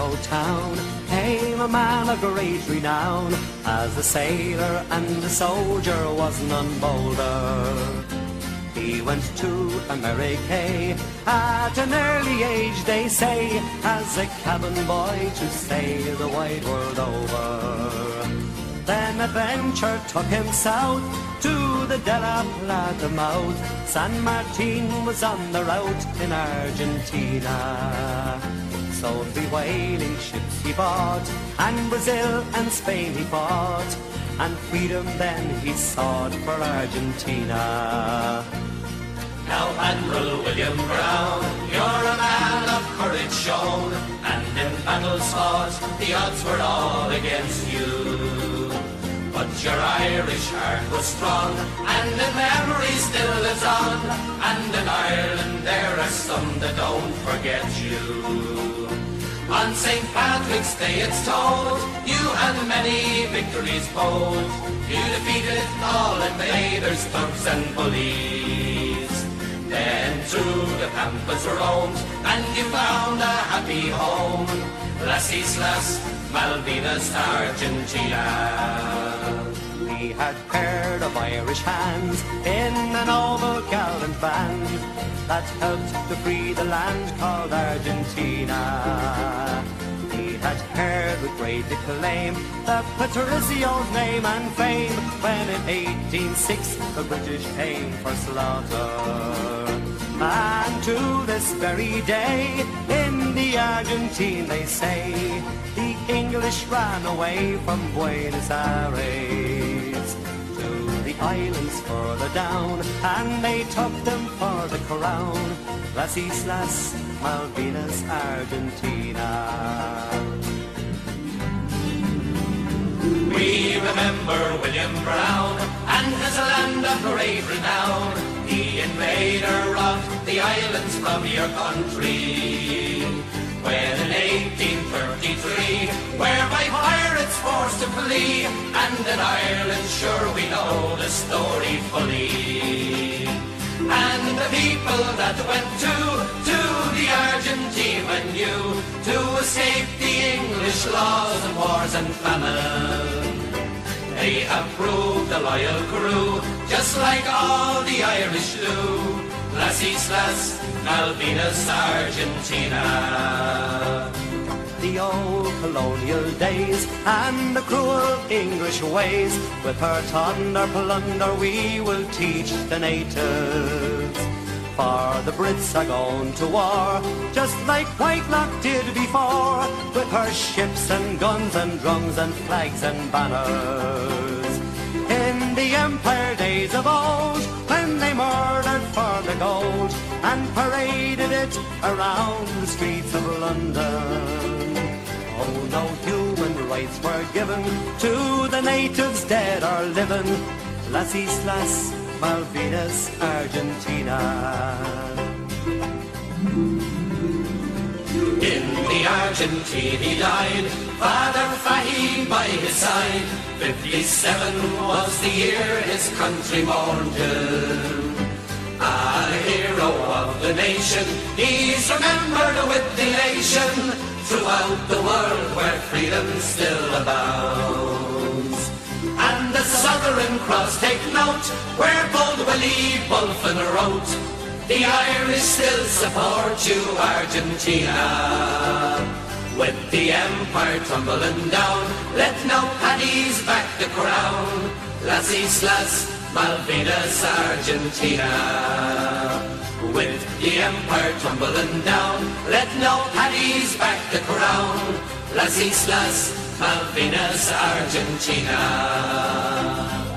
Mexico town came a man of great renown. As a sailor and a soldier was none bolder. He went to America at an early age, they say, as a cabin boy to sail the wide world over. Then adventure took him south to the De La Plata mouth. San Martin was on the route in Argentina. So 3 whaling ships he bought, and Brazil and Spain he fought, and freedom then he sought for Argentina. Now, Admiral William Brown, you're a man of courage shown, and in battles fought, the odds were all against you. But your Irish heart was strong, and the memory still lives on, and in Ireland there are some that don't forget you. On St. Patrick's Day it's told, you had many victories bold. You defeated all invaders, thugs and bullies. Then through the pampas roamed, and you found a happy home, Las Islas Malvinas, Argentina. We had paired of Irish hands in a noble gallant band that helped to free the land called Argentina. We had heard with great acclaim the Patricio's name and fame when in 1806 the British came for slaughter. And to this very day in the Argentine they say the English ran away from Buenos Aires to the islands further down, and they took them for the crown, Las Islas Malvinas, Argentina. We remember William Brown and his land of great renown. The invader robbed the islands from your country, when in 1833, where by pirates forced to flee, and in Ireland sure we know the story fully. And the people that went to the Argentine when you to escape the English laws and wars and famine. They have proved a loyal crew, just like all the Irish do. Las Islas Malvinas, Argentina. The old colonial days and the cruel English ways, with our thunder plunder we will teach the natives. For the Brits are going to war, just like Whitelock did before, with her ships and guns and drums and flags and banners. In the Empire days of old, when they murdered for the gold and paraded it around the streets of London. Oh, no human rights were given to the natives dead or living. Las Islas Malvinas, Argentina. In the Argentine he died, Father Fahim by his side. 57 was the year his country mourned him. A hero of the nation, he's remembered with elation throughout the world where freedom still abounds. And the Southern Cross take note, where bold Willie Bulfin wrote, the Irish still support you, Argentina. With the empire tumbling down, let no paddies back the crown. Las Islas Malvinas, Argentina. With the empire tumbling down, let no paddies back the crown. Las Islas Malvinas, Argentina.